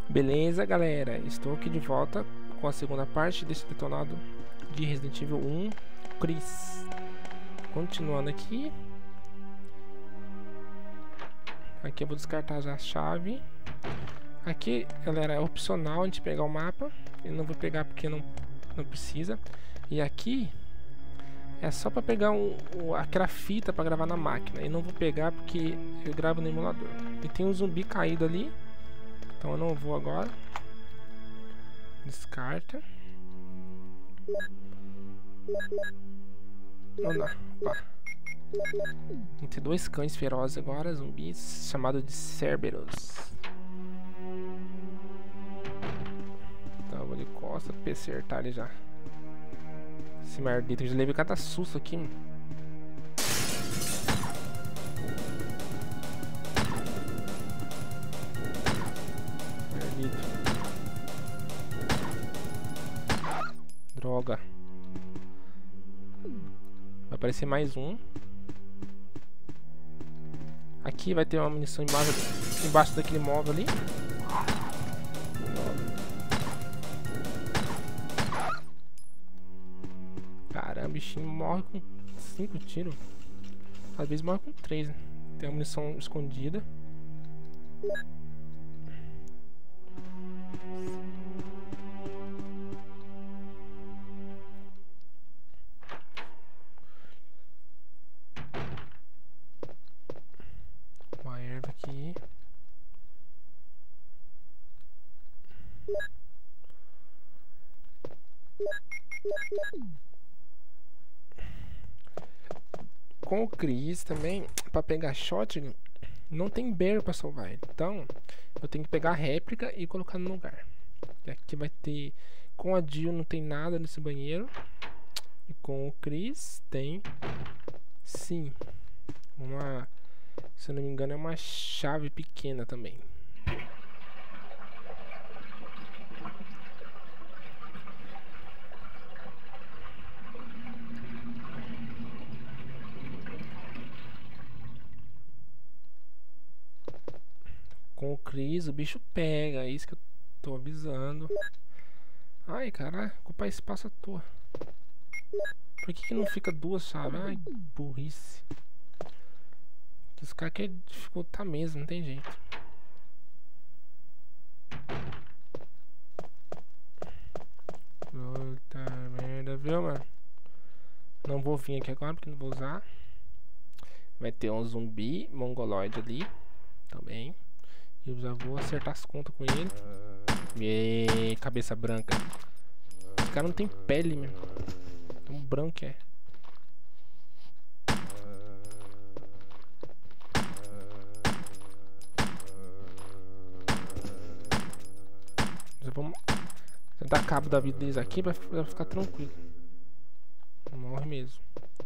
Beleza, galera, estou aqui de volta com a segunda parte desse detonado de Resident Evil 1 Chris. Continuando aqui. Aqui eu vou descartar já a chave. Aqui, galera, é opcional a gente pegar o mapa. Eu não vou pegar porque não precisa. E aqui é só para pegar aquela fita para gravar na máquina. Eu não vou pegar porque eu gravo no emulador. E tem um zumbi caído ali. Então eu não vou agora. Descarta. Não dá. Opa. Vamos ter dois cães ferozes agora, zumbis, chamado de Cerberus. Então eu vou de costa pra acertar ele já. Esse merdito, eu já levei cada susto aqui, mano. Merdito. Droga. Vai aparecer mais um. Aqui vai ter uma munição embaixo daquele móvel ali. Caramba, o bichinho morre com 5 tiros. Às vezes morre com 3, né? Tem uma munição escondida. Uma erva aqui. Com o Chris também, pra pegar shotgun, não tem barrel pra salvar ele. Então, eu tenho que pegar a réplica e colocar no lugar. E aqui vai ter... Com a Jill não tem nada nesse banheiro. E com o Chris tem... Sim. Uma... Se eu não me engano é uma chave pequena também. Com o Chris o bicho pega, é isso que eu tô avisando. Ai, cara, ocupar espaço à toa. Por que não fica duas chaves? Ai, burrice. Os caras querem dificultar mesmo, não tem jeito. Puta merda, viu, mano? Não vou vir aqui agora porque não vou usar. Vai ter um zumbi mongoloide ali também. E eu já vou acertar as contas com ele. E cabeça branca. Esse cara não tem pele mesmo. Tão branco é. Já vamos dar cabo da vida deles aqui pra ficar tranquilo. Morre mesmo.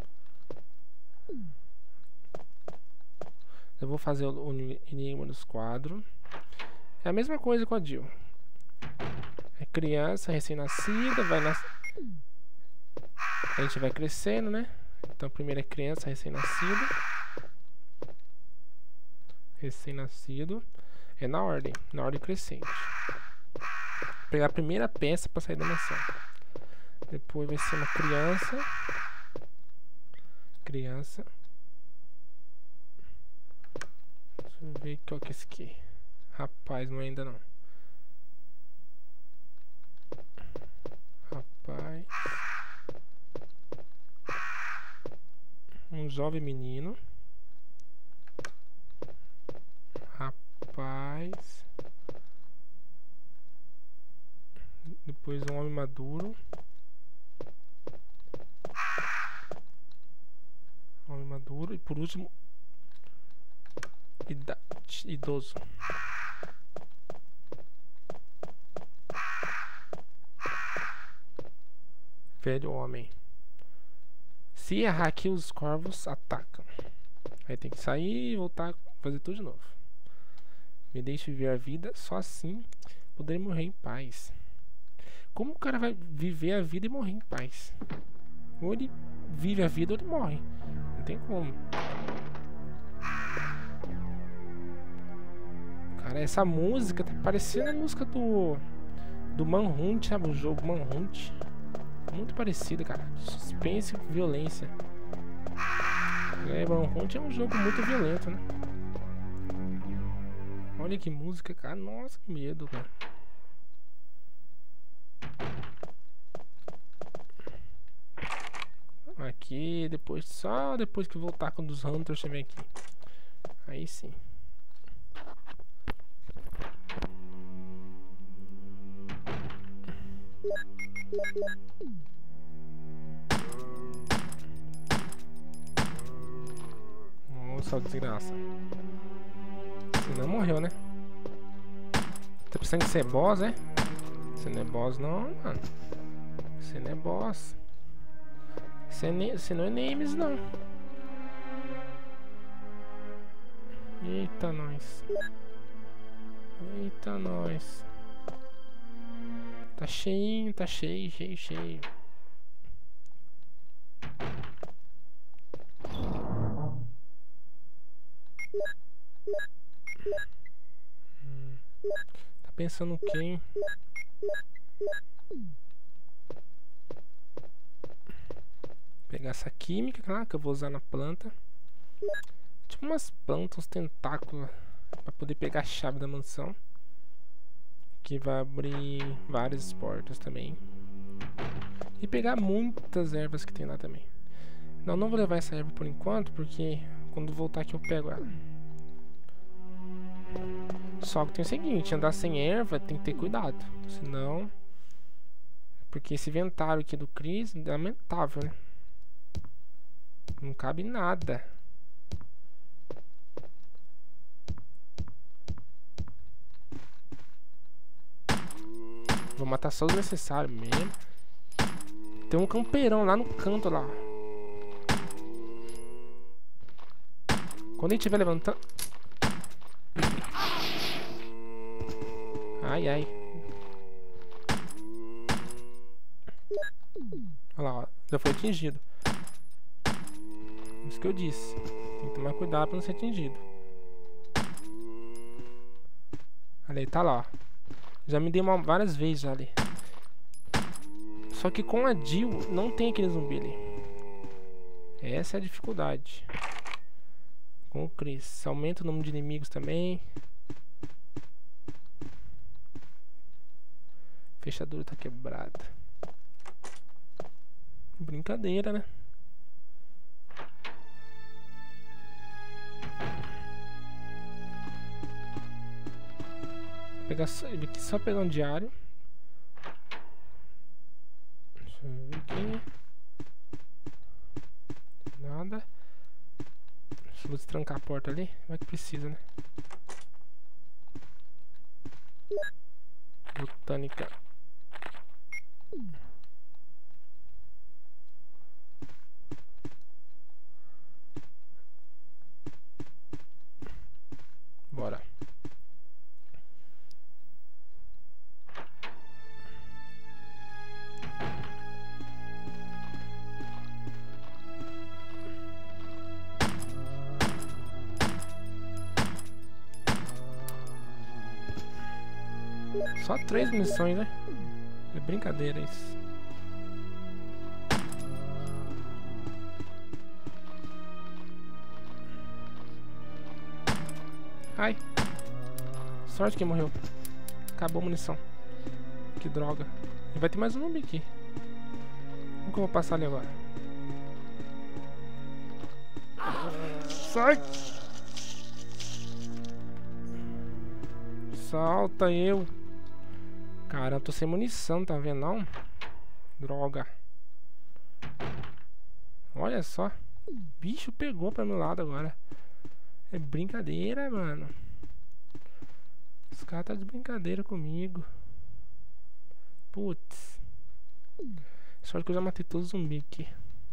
Eu vou fazer o enigma dos quadros. É a mesma coisa com a Jill. É criança, recém-nascida, vai nascer. A gente vai crescendo, né? Então primeiro é criança, recém-nascido. Recém-nascido. É na ordem crescente. Vou pegar a primeira peça para sair da mansão. Depois vai ser uma criança. Criança. Deixa eu ver qual que é esse aqui. Rapaz, não é ainda não. Rapaz. Um jovem menino. Rapaz. Depois um homem maduro. Homem maduro. E por último, idoso. Velho homem. Se errar aqui, os corvos atacam. Aí tem que sair e voltar, fazer tudo de novo. Me deixe viver a vida, só assim poderei morrer em paz. Como o cara vai viver a vida e morrer em paz? Ou ele vive a vida ou ele morre. Não tem como. O cara Essa música tá parecendo a música do Manhunt, sabe? O jogo Manhunt. Muito parecido, cara. Suspense e violência. Manhunt é um jogo muito violento, né? Olha que música, cara. Nossa, que medo, cara. Aqui, depois, só depois que voltar quando os Hunters chegarem aqui. Aí sim. Nossa, desgraça. Você não morreu, né? Tá pensando que você é boss, é? Você não é boss não, mano. Você não é boss. Você não é names, não. Eita, nós. Eita, nós. Tá cheinho, tá cheio, cheio, cheio. Tá pensando o quê, hein? Pegar essa química, claro, que eu vou usar na planta. Tipo umas plantas, uns tentáculos, pra poder pegar a chave da mansão. Que vai abrir várias portas também. E pegar muitas ervas que tem lá também. Não vou levar essa erva por enquanto, porque quando voltar aqui eu pego ela. Só que tem o seguinte, andar sem erva tem que ter cuidado. Senão... Porque esse inventário aqui do Chris é lamentável, né? Não cabe nada. Vou matar só os necessários mesmo. Tem um campeirão lá no canto lá. Quando ele estiver levantando... Ai, ai. Olha lá, ó. Já foi atingido. Isso que eu disse. Tem que tomar cuidado pra não ser atingido. Olha aí, tá lá, ó. Já me dei várias vezes já ali. Só que com a Jill não tem aquele zumbi ali. Essa é a dificuldade. Com o Chris. Aumenta o número de inimigos também. Fechadura tá quebrada. Brincadeira, né? Vou pegar só pegar um diário. Deixa eu ver aqui. Nada. Vou destrancar a porta ali. Vai que precisa, né? Botânica. Bora. Só 3 munições, né? É brincadeira isso. Ai. Sorte que morreu. Acabou a munição. Que droga. E vai ter mais um zumbi aqui. Como que eu vou passar ali agora? Sai! Salta eu. Cara, eu tô sem munição, tá vendo não? Droga. Olha só. O bicho pegou pra meu lado agora. É brincadeira, mano. Os caras tá de brincadeira comigo. Putz. Sorte que eu já matei todos os zumbis aqui.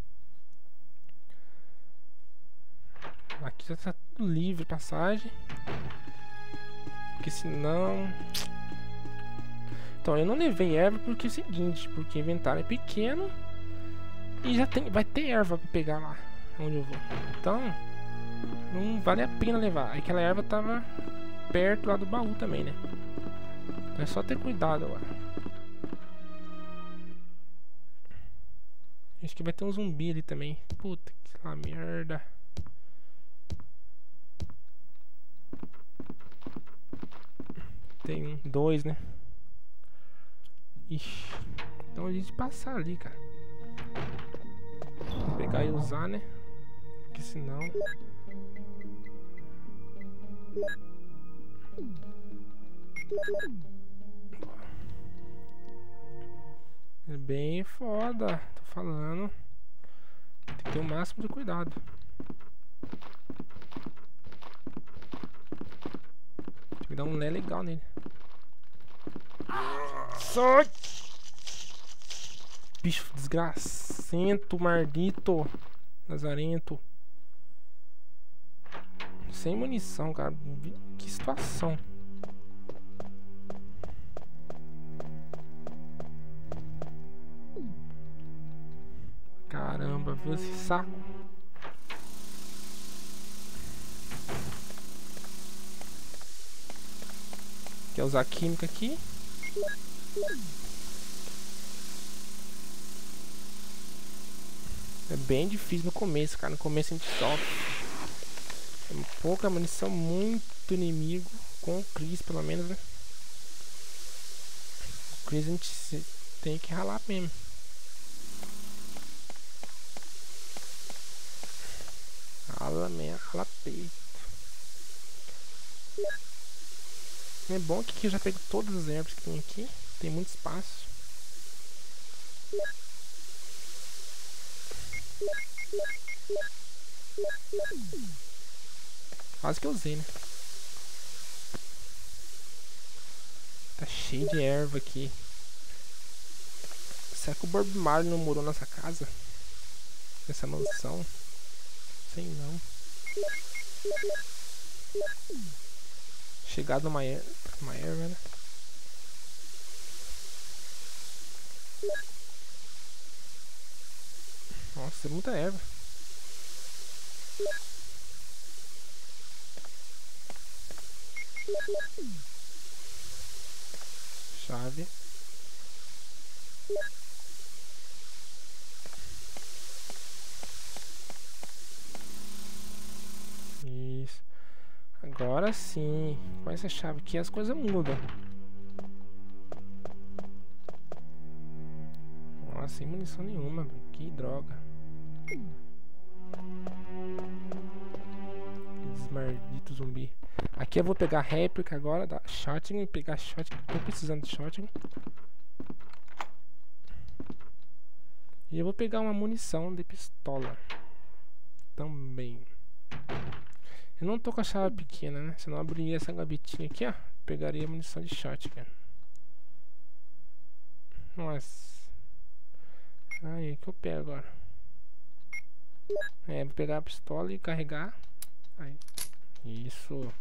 Aqui já tá tudo livre, passagem. Porque senão... Então, eu não levei erva porque é o seguinte, porque o inventário é pequeno e já tem, vai ter erva pra pegar lá onde eu vou. Então, não vale a pena levar. Aquela erva tava perto lá do baú também, né? Então é só ter cuidado agora. Acho que vai ter um zumbi ali também. Puta que lá merda. Tem dois, né? Ixi. Então a gente passar ali, cara. Vou pegar e usar, né? Porque senão... É bem foda. Tô falando. Tem que ter o máximo de cuidado. Tem que dar um lé legal nele. Sai! Bicho desgracento, mardito, lazarento. Sem munição, cara. Que situação. Caramba, viu esse saco? Quer usar química aqui? É bem difícil no começo, cara. No começo a gente sofre. É pouca munição, muito inimigo. Com o Chris, pelo menos, né? O Chris a gente tem que ralar mesmo. Rala mesmo, rala peito. É bom que aqui eu já pego todas as ervas que tem aqui. Tem muito espaço. Quase que eu usei, né? Tá cheio de erva aqui. Será que o Bob Marley não morou nessa casa? Nessa mansão? Sei não. Chegado uma erva, né? Nossa, tem muita erva. Chave. Isso. Agora sim. Com essa chave aqui as coisas mudam. Nossa, sem munição nenhuma. Que droga. Desmaldito zumbi. Aqui eu vou pegar a réplica agora da shotgun e pegar shotgun. Tô precisando de shotgun. E eu vou pegar uma munição de pistola também. Eu não tô com a chave pequena, né? Se eu não abrir essa gavetinha aqui, ó, pegaria a munição de shotgun. Nossa. Aí, o que eu pego agora? É, vou pegar a pistola e carregar. Aí. Isso.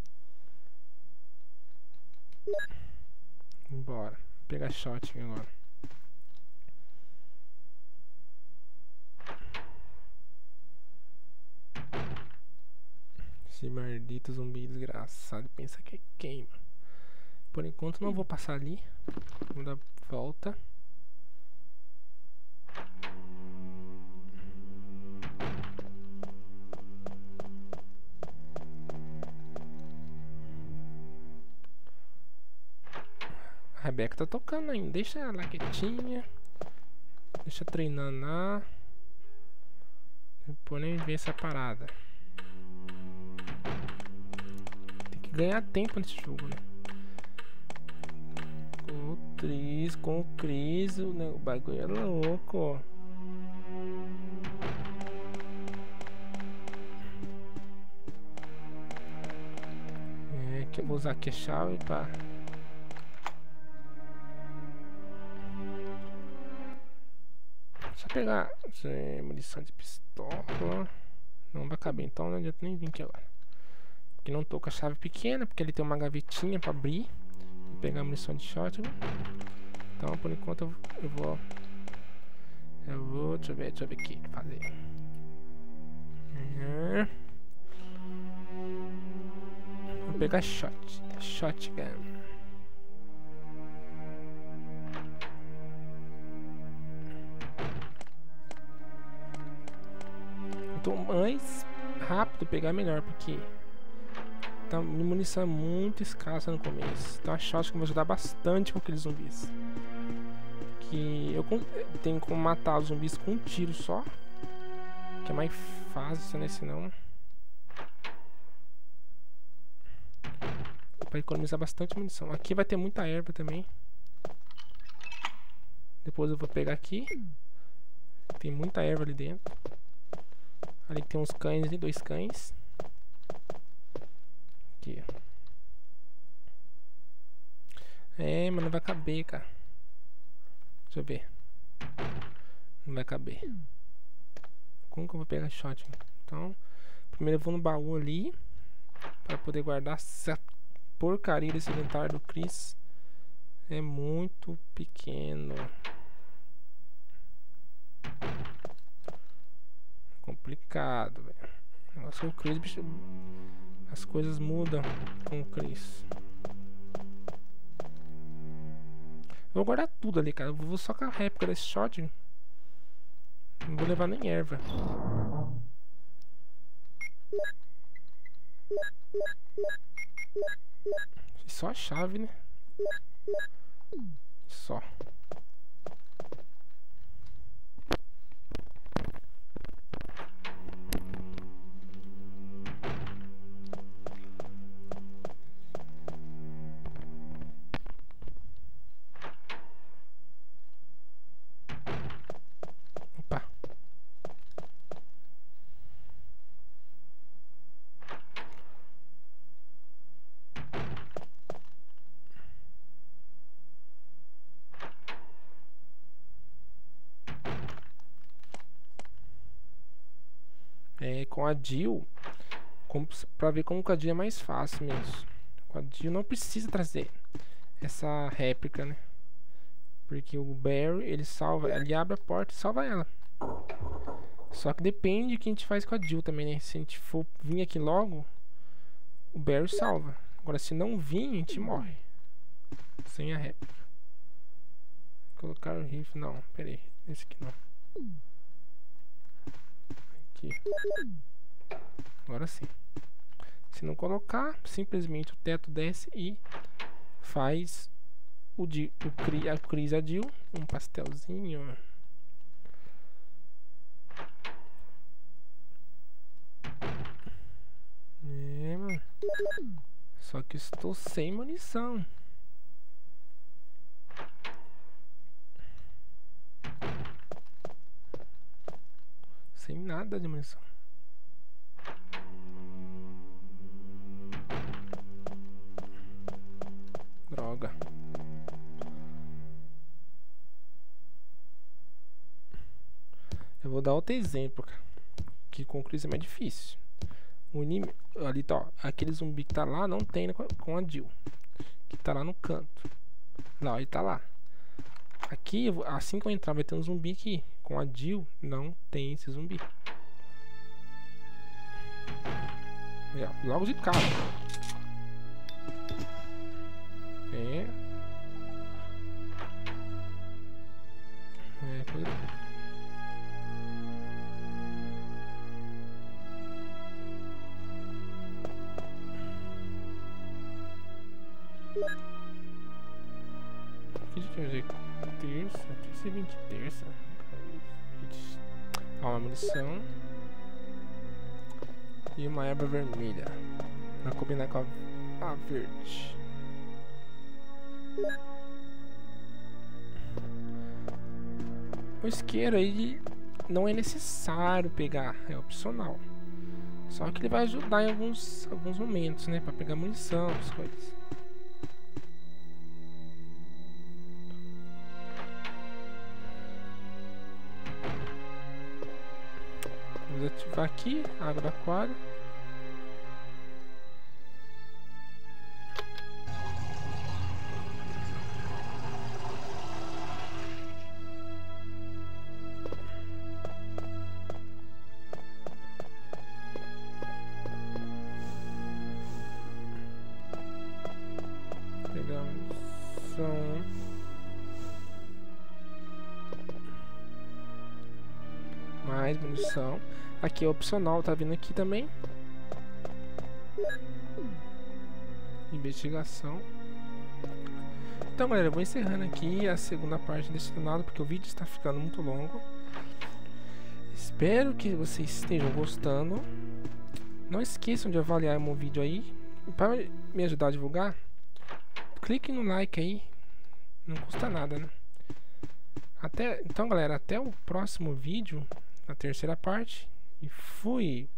Bora. Vou pegar shotgun agora. Esse maldito zumbi desgraçado pensa que é queima. Por enquanto não vou passar ali. Vou dar volta. A Rebeca tá tocando ainda. Deixa ela quietinha. Deixa treinando lá. Depois nem ver essa parada. Tem que ganhar tempo nesse jogo, né? Com o Chris, o bagulho é louco. É que eu vou usar aqui a chave pra... Só pegar munição de pistola. Não vai caber, então não adianta nem vir aqui agora. Porque não tô com a chave pequena, porque ele tem uma gavetinha pra abrir. Vou pegar a munição de shotgun. Então por enquanto eu vou. Deixa eu ver o que fazer. Vou Vou pegar shotgun. Quanto mais rápido pegar, melhor, porque tá, munição é muito escassa no começo. Então a shotgun vai ajudar bastante com aqueles zumbis. Que eu tenho como matar os zumbis com um tiro só, que é mais fácil, né? Senão vai economizar bastante munição. Aqui vai ter muita erva também. Depois eu vou pegar aqui. Tem muita erva ali dentro. Ali tem uns cães ali, 2 cães. Aqui. É, mas não vai caber, cara. Deixa eu ver. Não vai caber. Como que eu vou pegar shotgun? Então, primeiro eu vou no baú ali para poder guardar essa porcaria desse inventário do Chris. É muito pequeno. Complicado, velho. Negócio com o Chris, bicho, as coisas mudam com o Chris. Eu vou guardar tudo ali, cara. Eu vou só com a réplica desse shotgun. Não vou levar nem erva. Só a chave, né? Só. Opa. É, com a Jill, pra ver como com a Jill é mais fácil mesmo. Com a Jill não precisa trazer essa réplica, né? Porque o Barry, ele salva, ele abre a porta e salva ela. Só que depende do que a gente faz com a Jill também, né? Se a gente for vir aqui logo, o Barry salva. Agora, se não vir, a gente morre. Sem a réplica. Colocar o rifle, não, pera aí. Esse aqui não. Aqui. Agora sim. Se não colocar, simplesmente o teto desce e faz o Chris e a Jill um pastelzinho. É, mano. Só que estou sem munição. Sem nada de munição. Droga. Eu vou dar outro exemplo, cara, que com o Chris é mais difícil. O inimigo ali tá, ó, aquele zumbi que tá lá não tem com a Jill, que tá lá no canto. Lá, ele tá lá. Aqui, assim que eu entrar, vai ter um zumbi aqui. Com a Jill não tem esse zumbi. Aí, ó, logo de cara. É, coisa. Que dia que hoje é? Terça e 20, terça. Ó, uma munição. E uma erva vermelha. Pra combinar com a verde. O isqueiro aí não é necessário pegar, é opcional. Só que ele vai ajudar em alguns momentos, né? Pra pegar munição, as coisas. Vamos ativar aqui a água do aquário. munição. Mais munição. Aqui é opcional, tá vindo aqui também. Investigação. Então, galera, eu vou encerrando aqui a segunda parte desse tornado, porque o vídeo está ficando muito longo. Espero que vocês estejam gostando. Não esqueçam de avaliar o meu vídeo aí. Para me ajudar a divulgar, clique no like aí. Não custa nada, né? Então, galera, até o próximo vídeo, a terceira parte. E fui!